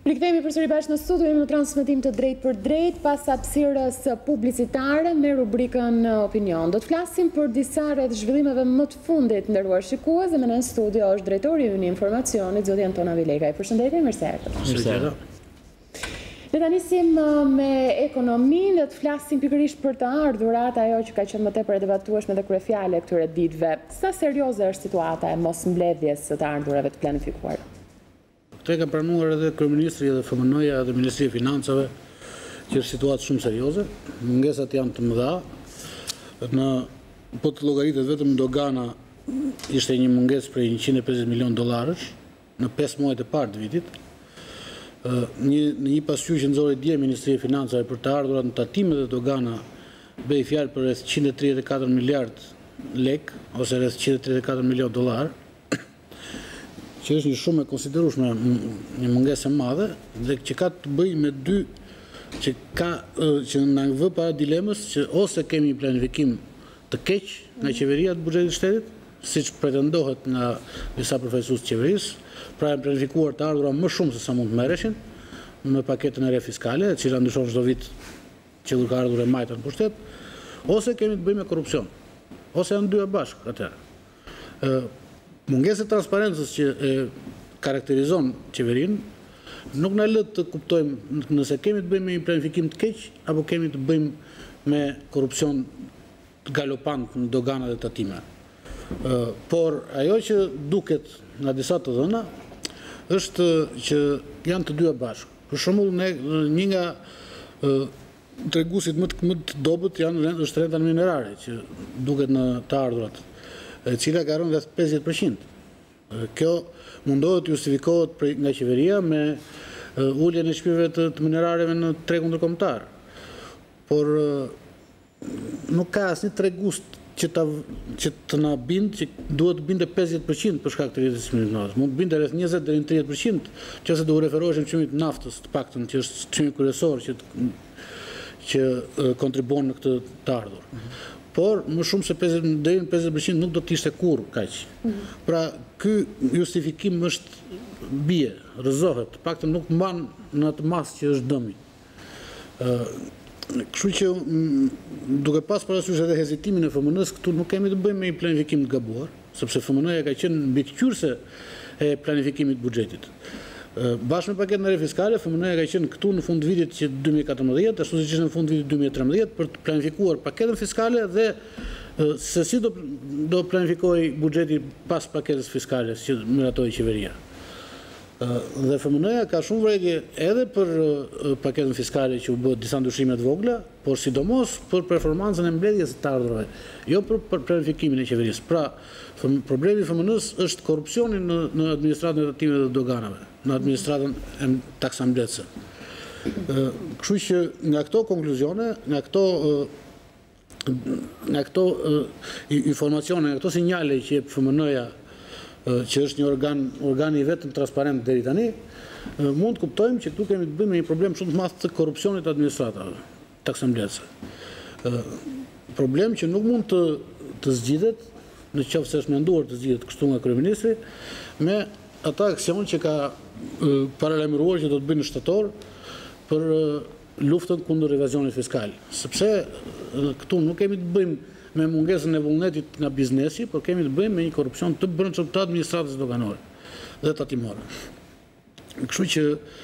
Rikthehemi përsëri bashkë në studio, jemi në transmetim të drejt për drejt pas hapësirës publicitare me rubrikën Opinion. Do të flasim për disa rreth zhvillimeve më të fundit, nderuar shikues, dhe me në studio është drejtori i informacionit, zoti Anton Avilekaj. Përshëndetje, mirë se erdhët. Ne ta nisim me ekonominë dhe të flasim pikërisht për të ardhurat, ajo që ka qenë më tepër e debatueshme dhe kryefjale këtyre ditëve. Sa serioze është situata e mosmbledhjes së të ardhurave të planifikuar? Këtë ka pranuar edhe Kryeministri dhe FMN-ja dhe Ministria e Financave që është situatë shumë serioze. Mungesat janë të mëdha. Po të llogaritet vetëm dogana ishte një mungesë prej $150 milion në 5 muajt e parë të vitit. Në një pasqyrë që nxori dje Ministria e Financave për të ardhurat në tatimet e dogana bëi fjalë për rreth 134 miliard lek ose rreth $134 milion. Që është një shumë e konsiderueshme, një mungesë e madhe dhe që ka të bëjë me dy që na vë para dilemës që ose kemi një planifikim të keq nga qeveria të buxhetit të shtetit, siç pretendohet nga disa përfaqësues të qeverisë, pra janë planifikuar të ardhura më shumë se sa mund të merreshin në paketën e re fiskale, e cila ndryshon çdo vit që kur ka ardhur e majta në pushtet, ose kemi të bëjmë me korrupsion, ose janë dyja bashkë atëherë. Mungesë e transparencës që karakterizon qeverinë nuk na lë të kuptojmë nëse kemi të bëjmë me një planifikim të keq apo kemi të bëjmë me korrupsion galopant në dogana dhe tatime. Por ajo që duket nga disa të dhëna është që janë të dyja bashkë. Për shembull, një nga treguesit më të dobët është renta minerare që duket në të ardhurat, e cila ka rënë rreth 50%. Kjo mundohet të justifikohet nga qeveria me uljen e çmimeve të minerareve në tregun ndërkombëtar. Por nuk ka asnjë tregues që të na bindë që duhet të bindë 50% për shkak të rritjes së minerarëve. Mund të bindë rreth 20 deri në 30%, nëse do u referoheshim çmimit të naftës, të paktën që është çmimi kryesor që kontribuon në këtë të ardhur. Por më shumë se deri në 50% nuk do të ishte kurrë kaq. Pra ky justifikim është bie, rrëzohet, të paktën nuk mban në atë masë që është dëmi. Kështu që duke pas parasysh edhe hezitimin e FMN-s, këtu nuk kemi të bëjmë me një planifikim të gabuar, sepse FMN-ja ka qenë mbikëqyrëse e planifikimit buxhetit. Bashkë me paketën e re fiskale, FMN-ja ka qenë këtu në fund vitit që 2014, ashtu siç ishte në fund vitit 2013 për të planifikuar paketën fiskale dhe se si do planifikojë buxheti pas paketës fiskale që miratoi qeveria. Dhe FMN-ja ka shumë vërejtje edhe për paketën fiskale që u bë disa ndryshime të vogla, por sidomos për performancën e mbledhjes së të ardhurave, jo për planifikimin e qeverisë. Pra, problemi i FMN-s është korrupsioni në administratën e tatimeve dhe doganave, në administratën e taksambletëse. Kështu që nga këto konkluzione, nga këto informacione, nga këto sinjale që jep FMN-ja, që është një organ i vetëm transparent deri tani, mund të kuptojmë që këtu kemi të bëjmë me një problem shumë të madh të korrupsionit të administratave taksambletëse. Problem që nuk mund të zgjidhet, në qoftë se është menduar të zgjidhet kështu nga kryeministri, me ata aksion që ka paralajmëruar që do të bëjnë në shtator për luftën kundër evazionit fiskal. Sepse këtu nuk kemi të bëjmë me mungesën e vullnetit nga biznesi, por kemi të bëjmë me një korrupsion të brendshëm të administratës doganore dhe tatimore. Kështu që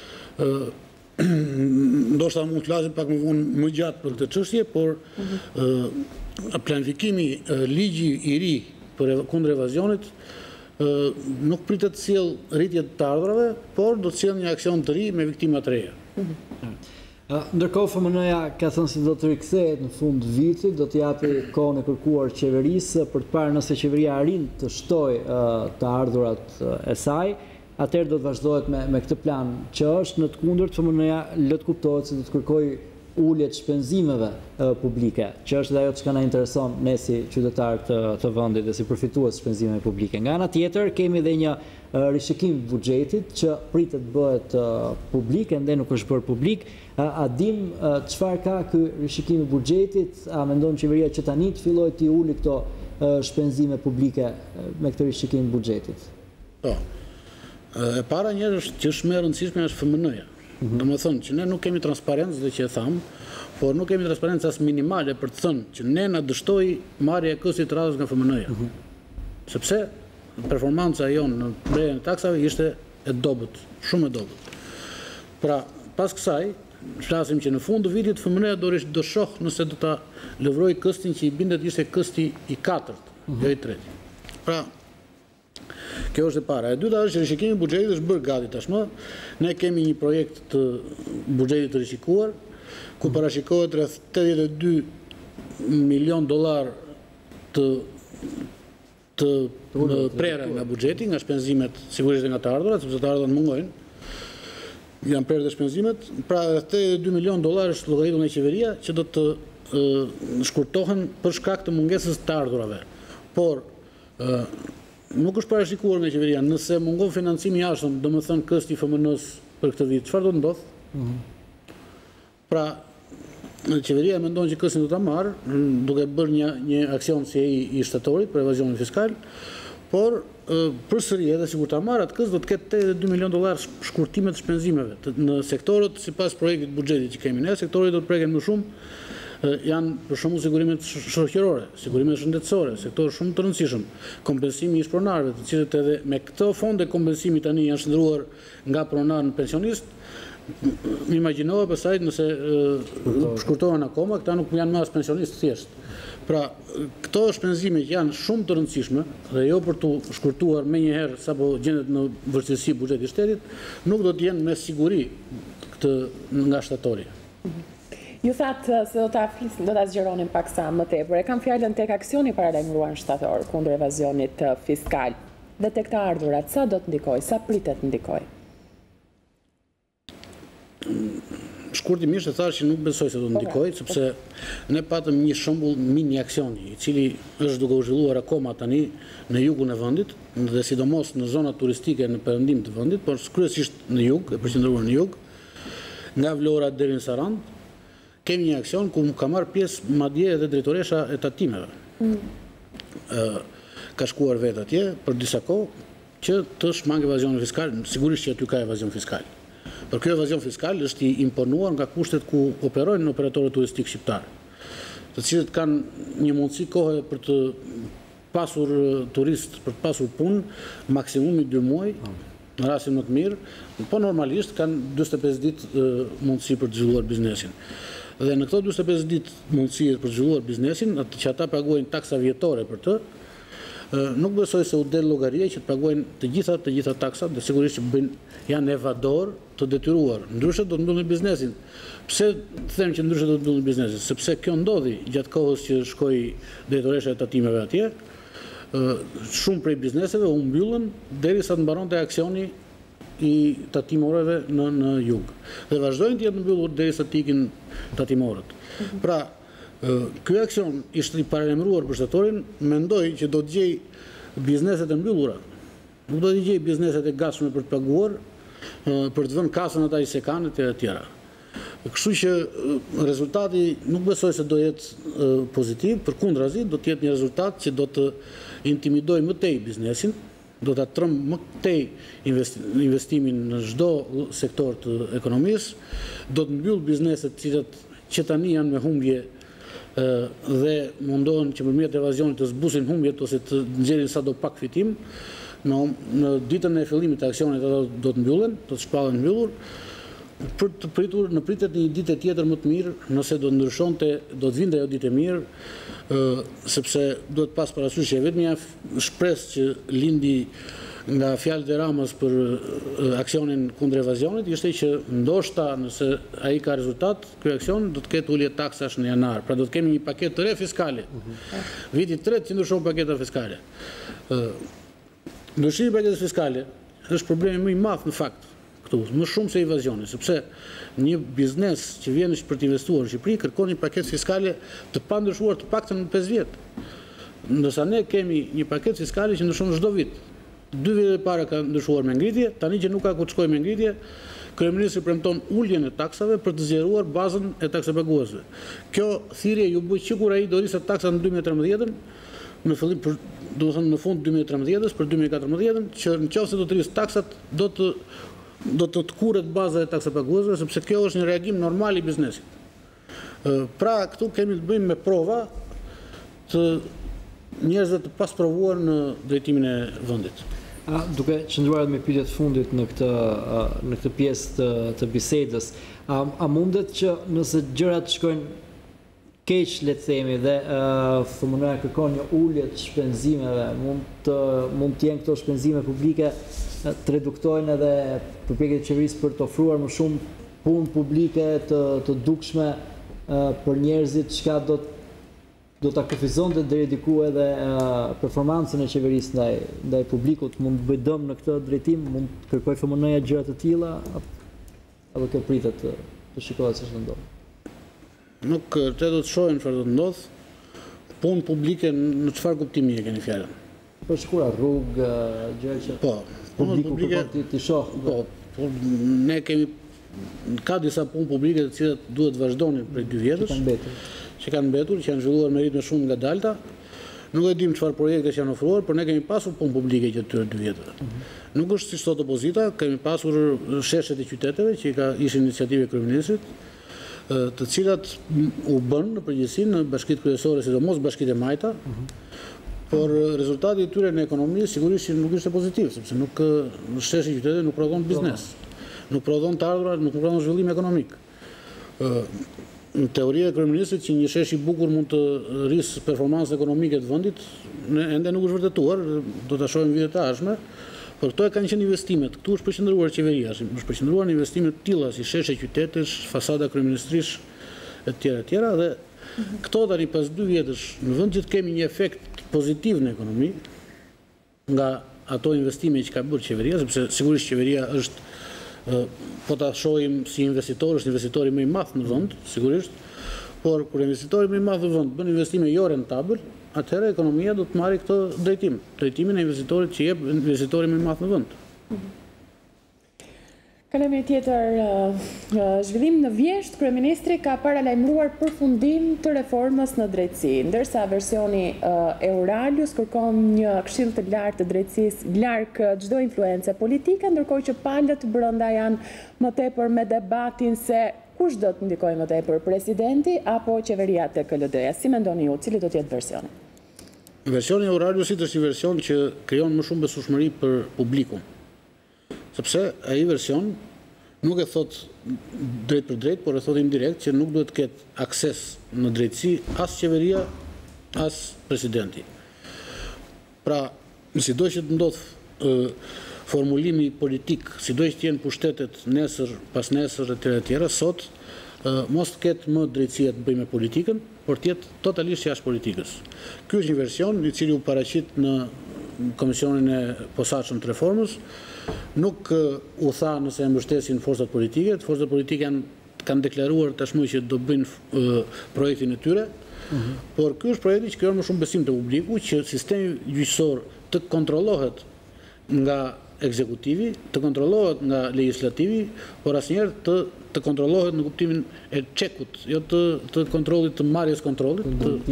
ndoshta mund të flasim pak më vonë më gjatë për këtë çështje, por planifikimi ligji i ri kundër evazionit nuk pritet të sjellë rritje të ardhurave, por do të sjellë një aksion të ri me viktima të reja. Ndërkohë FMN-ja ka thënë se do të rikthehet në fund vitit, do të japi kohën e kërkuar qeverisë për të parë nëse qeveria arrin të shtojë të ardhurat e saj, atëherë do të vazhdohet me këtë plan që është. Në të kundërt, FMN-ja lë të kuptohet se do të kërkojë ulje të shpenzimeve publike, që është dhe ajo që na intereson ne si qytetarë të vendit dhe si përfitues të shpenzimeve publike. Nga ana tjetër, kemi edhe një rishikim të buxhetit që pritet bëhet publik, ende nuk është bërë publik. A dim çfarë ka ky rishikim i buxhetit? A mendon qeveria që tani të fillojë të ulë këto shpenzime publike me këtë rishikim të buxhetit? Po. E para njërë që është më e rëndësishme është FMN-ja. Do më thënë që ne nuk kemi transparencë dhe që e thamë, por nuk kemi transparencë as minimale për të thënë që ne na dështoi marrja e këstit të radhës nga FMN-ja. Sepse performanca jonë në mbledhjen e taksave ishte e dobët, shumë e dobët. Pra, pas kësaj, flasim që në fund të vitit FMN-ja do shoh nëse do ta lëvroj këstin që i bindet ishte kësti i 4-të, jo i 3-ti. Pra, kjo është e para. E dyta është rishikimi i buxhetit është bërë gati tashmë. Ne kemi një projekt të buxhetit të rishikuar, ku parashikohet rreth $82 milion të prera nga buxheti, nga shpenzimet, sigurisht nga të ardhurat, sepse të ardhurat mungojnë. Janë prerë dhe shpenzimet, pra $82 milion është llogaritur nga qeveria që do të shkurtohen për shkak të mungesës të ardhurave. Por nuk është parashikuar nga qeveria nëse mungon financimi i jashtëm, domethënë kësti i FMN-s për këtë vit, çfarë do të ndodh? Pra, qeveria mendon që këstin do ta marrë, duke bërë një aksion si i shtatorit për evazionin fiskal, por përsëri edhe sikur ta marrë atë do të ketë $82 milion shkurtime të shpenzimeve në sektorët sipas projektit buxhetit që kemi ne, sektorët do të preken më shumë janë për shembull sigurimet shoqërore, sigurimet shëndetësore, sektor shumë të rëndësishëm, kompensimi i pronarëve, të cilët edhe me këto fonde kompensimi tani janë shndruar nga pronar në pensionist. Më imagjinova pastaj nëse shkurtohen akoma, këta nuk janë më as pensionistë thjesht. Pra, këto shpenzime që janë shumë të rëndësishme dhe jo për të shkurtuar menjëherë sapo gjendet në vërtetësi buxheti i shtetit, nuk do të jenë me siguri këtë nga shtatori. Ju thatë se do ta zgjeronin paksa më tepër. E kam fjalën tek aksioni paralajmëruar shtator kundër evazionit fiskal. Dhe tek të ardhurat, sa do të ndikoj, sa pritet të ndikoj? Shkurtimisht e thash që nuk besoj se do të ndikoj, sepse ne patëm një shembull mini aksioni, i cili është duke u zhvilluar akoma tani në jugun e vendit, dhe sidomos në zonat turistike në perëndim të vendit, por kryesisht në jug, e përqendruar në jug, nga Vlora deri në Sarand. Kemi një aksion ku ka marrë pjesë madje edhe drejtoresha e tatimeve. Ka shkuar vetë atje për disa kohë që të shmangë evazionin fiskal, sigurisht që aty ka evazion fiskal. Por ky evazion fiskal është i imponuar nga kushtet ku operojnë operatorët turistik shqiptar, të cilët kanë një mundësi kohe për të pasur turist, për të pasur punë, maksimumi 2 muaj, në rastin më të mirë, po normalisht kanë 45 ditë mundësi për të zhvilluar biznesin. Dhe në këto 45 ditë mundësi për të zhvilluar biznesin, atë që ata paguajnë taksa vjetore për të, nuk besoj se u del llogaria që të paguajnë të gjitha taksat, dhe sigurisht që janë evador të detyruar. Ndryshe do të mbyllin biznesin. Pse them që ndryshe do të mbyllin biznesin? Sepse kjo ndodhi gjatë kohës që shkoi drejtoresha e tatimeve atje. Shumë prej bizneseve u mbyllën derisa të mbaronte aksioni i tatimorëve në jug. Dhe vazhdojnë të jetë mbyllur derisa të ikin tatimorët. Pra, ky aksion ishte i paralajmëruar për shtatorin, mendoj që do të gjej bizneset e mbyllura. Nuk do të gjej bizneset e gatshme për të paguar, për të vënë kasën ata i se kanë e tjera. Kështu që rezultati nuk besoj se do jetë pozitiv, përkundrazi do të jetë një rezultat që do të intimidoj më tej biznesin, do të trëm më tej investimin në çdo sektor të ekonomisë, do të mbyll bizneset që tani janë me humbje dhe mundohen që përmjet evazionit të zbusin humbjet ose të nxjerrin sado pak fitim. Në ditën e fillimit të aksionit ato do të mbyllen, do të shpallen mbyllur, për të pritur në pritet një ditë tjetër më të mirë, nëse do ndryshonte, do të vinte ajo ditë e mirë, sepse duhet pas parasysh që vetëm një shpresë që lindi nga fjalët e Ramës për aksionin kundër evazionit ishte që ndoshta nëse ai ka rezultat, ky aksion do të ketë ulje taksash në janar, pra do të kemi një paketë të re fiskale. Viti 3 që ndryshon paketa fiskale. Ndryshimi i paketës fiskale është problemi më i madh në fakt këtu, më shumë se evazioni, sepse një biznes që vjen për të investuar në Shqipëri kërkon një paketë fiskale të pandryshuar të paktën në 5 vjet. Ndërsa ne kemi një paketë fiskale që ndryshon çdo vit. 2 vjet e para ka ndryshuar me ngritje, tani që nuk ka ku të shkojë me ngritje, kryeministri premton uljen e taksave për të zgjeruar bazën e taksapaguesve. Kjo thirrje ju bë që kur ai do risë taksat në 2013-ën, në fillim do të thënë në fund 2013-s për 2014-ën, që nëse do të risë taksat do të do të kuret baza e taksapaguesve, sepse kjo është një reagim normal i biznesit. Pra, këtu kemi të bëjmë me prova të njerëzve të pasprovuar në drejtimin e vendit. Duke qëndruar me pyetjet fundit në këtë pjesë të bisedës, a mundet që nëse gjërat shkojnë keq, le të themi, dhe fëmënëra kërkon një ulje të shpenzimeve, mund të jenë këto shpenzime publike të reduktojnë edhe përpjekjet e qeverisë për të ofruar më shumë punë publike të dukshme për njerëzit, çka do ta kufizonte deri diku edhe performancën e qeverisë ndaj publikut, mund të bëj dëm në këtë drejtim, mund të kërkoj FMN-ja gjëra të tilla, apo kjo pritet të shikohet se ç'do ndodh. Nuk te do të shohim çfarë do të ndodh. Punë publike në çfarë kuptimi e keni fjalën? Për shkura rrugë, gjëra që publiku kërkon të shoh. Po, ne kemi ka disa punë publike të cilat duhet vazhdonin prej 2 vjetësh. Që kanë mbetur, që janë zhvilluar me ritme shumë ngadalta. Nuk e dim çfarë projekte janë ofruar, por ne kemi pasur punë publike gjatë këtyre 2 vjetëve. Nuk është siç thot opozita, kemi pasur sheshet e qyteteve që ishin iniciative kryeministrit, të cilat u bën në përgjithësi në bashkitë kryesore, sidomos bashkitë e majta, por rezultati i tyre në ekonomi sigurisht nuk ishte pozitiv, sepse nuk sheshi i qyteteve nuk prodhon biznes, nuk prodhon të ardhurat, nuk prodhon zhvillim ekonomik. Në teoria e kryeministrit që një shesh i bukur mund të rrisë performancën ekonomike të vendit, ende nuk është vërtetuar, do ta shohim vitet e ardhshme. Por këto e kanë qenë investimet, këtu është përqendruar qeveria, është përqendruar në investime të tilla si sheshe qytetesh, fasada kryeministrish etj. Dhe këto tani pas 2 vjetësh, në vend që të kemi një efekt pozitiv në ekonomi nga ato investime që ka bërë qeveria, sepse sigurisht qeveria është po ta shohim si investitor, është investitori më i madh në vend, sigurisht, por kur investitori më i madh në vend bën investime jo rentabël, atëherë ekonomia do të marrë këtë drejtim, drejtimin e investitorit që jep investitori më i madh në vend. Kalojmë tjetër, zhvillim në Vjesht, kryeministri ka paralajmëruar përfundim të reformës në drejtësi, ndërsa versioni Euralius kërkon një këshill të lartë të drejtësisë larg çdo influencë politike, ndërkohë që palët brenda janë më tepër me debatin se kush do të ndikojë më tepër, presidenti apo qeveria te KLD-ja. Si mendoni ju, cili do të jetë versioni? Versioni Euraliusit është një version që krijon më shumë besueshmëri për publikun. Sepse ai version nuk e thot drejt për drejt, por e thot indirekt që nuk duhet të ketë akses në drejtësi as qeveria, as presidenti. Pra, sido që të ndodh formulimi politik, sido që të jenë pushtetet nesër, pas nesër etj. Sot mos të ketë më drejtësia të bëjë me politikën, por të jetë totalisht jashtë politikës. Ky është një version i cili u paraqit në komisionin e posaçëm të reformës, nuk u tha nëse e mbështesin forcat politike, forcat politike kanë deklaruar tashmë që do bëjnë projektin e tyre, por ky është projekti që krijon më shumë besim te publiku, që sistemi gjyqësor të kontrollohet nga ekzekutivi, të kontrollohet nga legislativi, por asnjëherë të kontrollohet në kuptimin e çekut, jo të kontrollit, të marrjes kontrollit,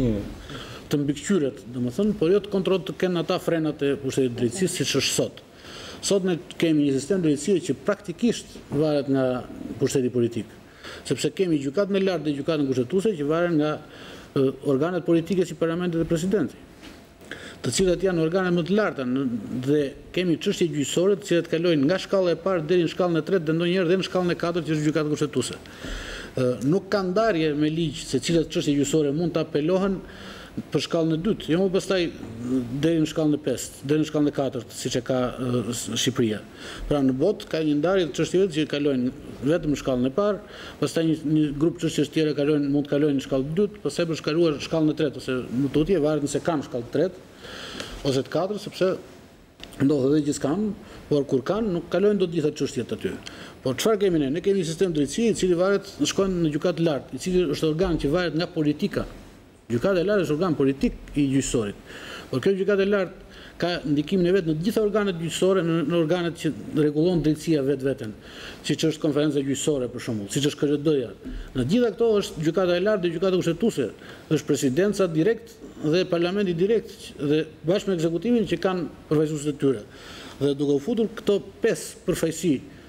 të mbikëqyret, domethënë, por jo të kontrollit të kenë ata frenat e pushtetit drejtësisë siç është sot. Sot ne kemi një sistem drejtësie që praktikisht varet nga pushteti politik, sepse kemi gjykatën e lartë dhe gjykatën kushtetuese që varen nga organet politike si parlamenti dhe presidenti, të cilat janë organet më të larta, dhe kemi çështje gjyqësore të cilat kalojnë nga shkalla e parë deri në shkallën e tretë dhe ndonjëherë edhe në shkallën e katërt që është gjykata kushtetuese. Nuk ka ndarje me ligj se cilat çështje gjyqësore mund të apelohen për shkallën e dytë, jo më pastaj deri në shkallën e pestë, deri në shkallën e katërt, siç e ka Shqipëria. Pra në botë ka një ndarje të çështjeve që kalojnë vetëm në shkallën e parë, pastaj një grup çështjesh tjera mund të kalojnë në shkallën e dytë, pastaj për shkaluar shkallën e tretë ose në tutje varet nëse kanë shkallën e tretë ose të katërt, sepse ndodhet edhe që s'kan, por kur kanë nuk kalojnë dot gjitha çështjet aty. Por çfarë kemi ne? Ne kemi një sistem drejtësie i cili shkon në gjykatë të lartë, i cili është organ që varet nga politika. Gjykata e lartë është organ politik i gjyqësorit. Por kjo gjykatë e lartë ka ndikimin e vet në të gjitha organet gjyqësore, në organet që rregullon drejtësia vetveten, siç është konferenca gjyqësore për shembull, siç është KRD-ja. Në gjitha këto është gjykata e lartë dhe gjykata kushtetuese, është presidenca direkt dhe parlamenti direkt dhe bashkë me ekzekutivin që kanë përfaqësuesit e tyre. Dhe duke u futur këto 5 përfaqësi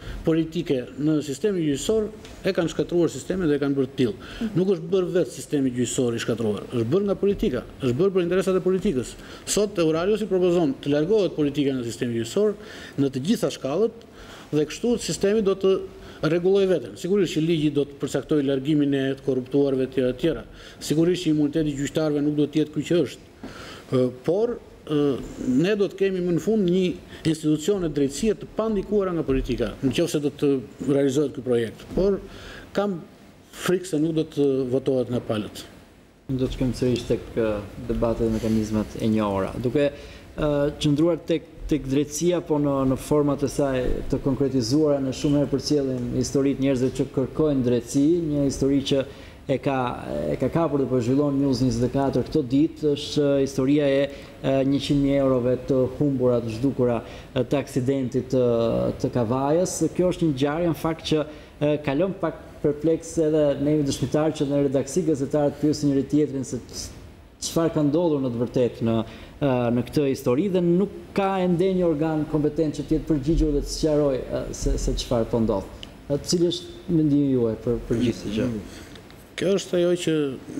politike në sistemi gjyqësor e kanë shkatruar sistemin dhe e kanë bërë të tillë. Nuk është bërë vetë sistemi gjyqësor i shkatruar, është bërë nga politika, është bërë për interesat e politikës. Sot Euraliosi propozon të largohet politika nga sistemi gjyqësor në të gjitha shkallët dhe kështu sistemi do të rregulloj veten. Sigurisht që ligji do të përcaktojë largimin e të korruptuarve të tjera. Sigurisht që imuniteti i gjyqtarëve nuk do të jetë ky që është. Por ne do të kemi më në fund një institucione drejtësie të pandikuara nga politika, nëse do të realizohet ky projekt. Por kam frikë se nuk do të votohet nga palët. Do të shkojmë sërish tek debatet dhe mekanizmat e njohura. Duke qëndruar tek drejtësia, po në format e saj të konkretizuara, në shumë herë përcjellim historitë njerëzve që kërkojnë drejtësi, një histori që e ka kapur dhe po zhvillon News 24 këto ditë, është historia e 100.000 eurove të humbura, të zhdukura të aksidentit të Kavajës. Kjo është një ngjarje në fakt që kalon pak perpleks edhe ne dëshmitarë që në redaksi gazetarët pyesin njëri tjetrin se çfarë ka ndodhur në të vërtetë në këtë histori dhe nuk ka ende një organ kompetent që të jetë përgjigjur dhe të sqarojë se çfarë po ndodh. Cili është mendimi juaj për gjithë gjë? Kjo është ajo që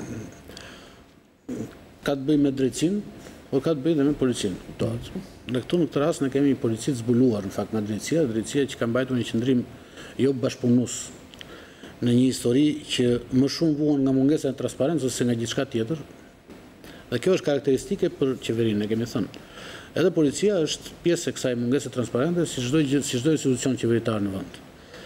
ka të bëjë me drejtësinë, por ka të bëjë dhe me policinë. Dhe këtu në këtë rast ne kemi një polici të zbuluar në fakt nga drejtësia që ka mbajtur një qëndrim jo bashkëpunues në një histori që më shumë vuan nga mungesa e transparencës se nga gjithçka tjetër. Dhe kjo është karakteristike për qeverinë, ne kemi thënë. Edhe policia është pjesë e kësaj mungese transparente si çdo institucion qeveritar në vend.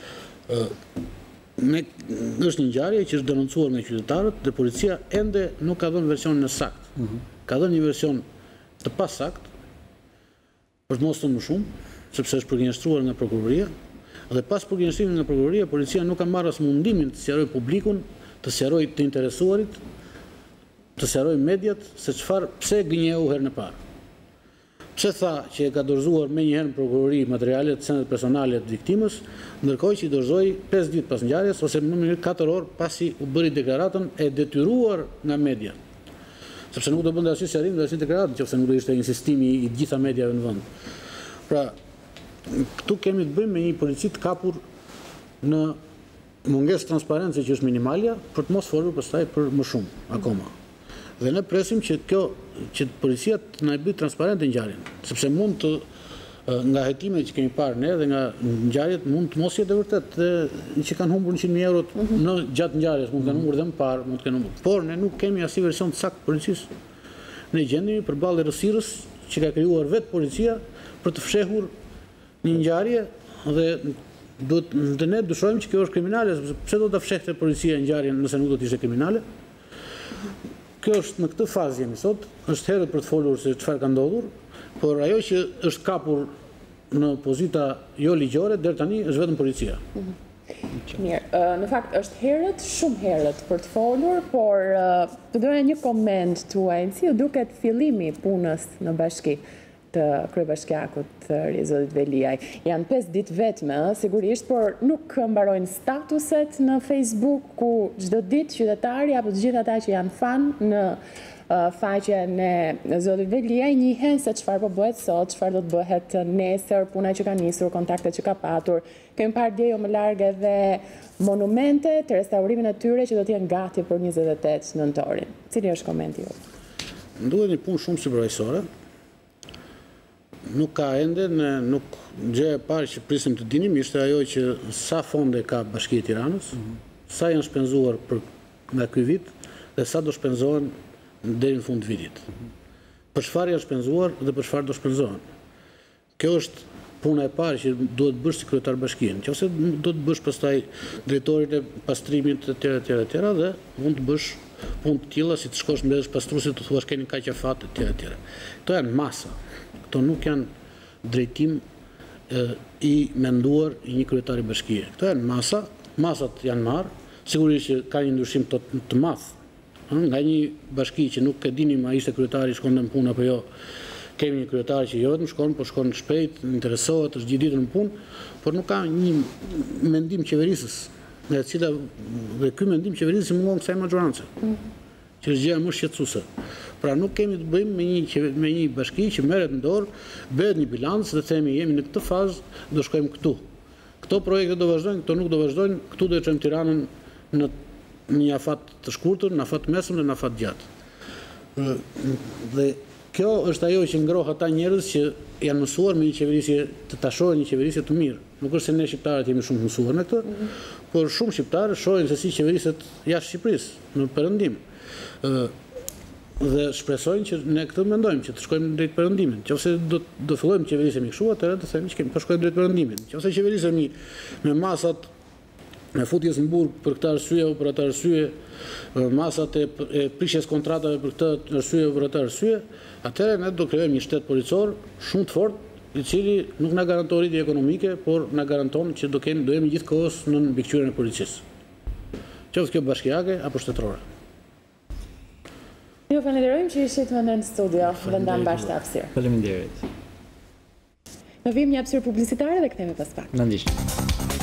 Është një ngjarje që është denoncuar nga qytetarët dhe policia ende nuk ka dhënë versionin e saktë. Ka dhënë një version të pasakt, për të mos thënë më shumë, sepse është përgjigjëstruar nga prokuroria, dhe pas përgjigjëstrimit nga prokuroria, policia nuk ka marrë as mundimin të sqarojë publikun, të sqarojë të interesuarit, të sqarojë mediat se pse gënjeu herën e parë. Pse tha që e ka dorëzuar me njëherë në prokurori materialet sendet personale të viktimës, ndërkohë që i dorëzoi 5 ditë pas ngjarjes ose më mirë 4 orë pasi u bëri deklaratën e detyruar nga media. Sepse nuk do bënte asnjë sqarim dhe asnjë deklaratë nëse nuk do ishte insistimi i gjitha mediave në vend. Pra, këtu kemi të bëjmë me një polici të kapur në mungesë transparence që është minimalja, për të mos folur pastaj për më shumë akoma. Dhe ne presim që policia të na bëjë transparente ngjarjen, sepse mund të nga hekimet që kemi parë ne dhe nga ngjarjet mund të mos jetë e vërtetë që kanë humbur 100.000 euro në gjatë ngjarjes, mund të kenë humbur dhe më parë, mund të kenë humbur. Por ne nuk kemi asnjë version të saktë policisë. Ne gjendemi përballë errësirës që ka krijuar vetë policia për të fshehur një ngjarje dhe ne dyshojmë që kjo është kriminale, sepse pse do ta fshehte policia ngjarjen nëse nuk do të ishte kriminale? Kjo është në këtë fazë jemi sot, është herët për të folur se çfarë ka ndodhur, por ajo që është kapur në pozita jo ligjore deri tani është vetëm policia. Mirë, në fakt është herët, shumë herët për të folur, por të doja një koment tuaj, si ju duket fillimi punës në bashki të kryebashkiakut Zotit Veliaj. Janë 5 ditë vetme, sigurisht, por nuk mbarojnë statuset në Facebook, ku çdo ditë qytetari apo të gjithë ata që janë fan në faqen e Zotit Veliaj njihen se çfarë po bëhet sot, çfarë do të bëhet nesër, puna që ka nisur, kontaktet që ka patur. Kemi parë dje jo më larg edhe monumente të restaurimin e tyre që do të jenë gati për 28 nëntorin. Cili është komenti juaj? Më duhet një punë shumë supervizore. Nuk ka ende, nuk gjë e parë që prisim të dinim ishte ajo që sa fonde ka Bashkia e Tiranës, sa janë shpenzuar nga ky vit dhe sa do shpenzohen deri në fund të vitit. Për çfarë janë shpenzuar dhe për çfarë do shpenzohen. Kjo është puna e parë që duhet bësh si kryetar bashkie. Nëse do të bësh pastaj drejtorit e pastrimit etj dhe mund të bësh punë të tilla si të shkosh mbledhësh pastruesit të thuash keni kaq afat etj. Këto janë masa. Këto nuk janë drejtim i menduar i një kryetari bashkie. Këto janë masat janë marrë, sigurisht që ka një ndryshim të madh. Nga një bashki që nuk e dinim a ishte kryetari shkon në punë apo jo, kemi një kryetar që jo vetëm shkon, por shkon shpejt, interesohet, është gjithë ditën në punë, por nuk ka një mendim qeverisës, nga e cila dhe ky mendim qeverisës i mungon kësaj maxhorancë, që është gjëja më shqetësuese. Pra nuk kemi të bëjmë me një bashki që merret në dorë, bëhet një bilanc dhe themi jemi në këtë fazë, do shkojmë këtu. Këto projekte do vazhdojnë, këto nuk do vazhdojnë, këtu do e çojmë Tiranën në një afat të shkurtër, në afat mesëm dhe në afat gjatë. Dhe kjo është ajo që ngroh ata njerëz që janë mësuar me një qeverisje, të tashohen një qeverisje të mirë. Nuk është se ne shqiptarët jemi shumë mësuar në këtë, por shumë shqiptarë shohin se si qeveriset jashtë Shqipërisë, në Perëndim. Dhe shpresojnë që ne këtë mendojmë, që të shkojmë drejt Perëndimit. Nëse do fillojmë qeverisemi kështu, atëherë të themi që kemi po shkojmë drejt Perëndimit. Nëse qeverisemi me masat me futjes në burg për këtë arsye apo për atë arsye, masat e prishjes kontratave për këtë arsye apo për atë arsye, atëherë ne do krijojmë një shtet policor shumë të fortë, i cili nuk na garanton rritje ekonomike, por na garanton që do jemi gjithkohës në mbikëqyrjen e policisë. Qoftë kjo bashkiake apo shtetërore. Ju falenderojmë që ishit me ne në studio, vendam bashkë hapësirë. Faleminderit. Në vim një hapësirë publicitare dhe kthehemi pas pak. Na ndiqni.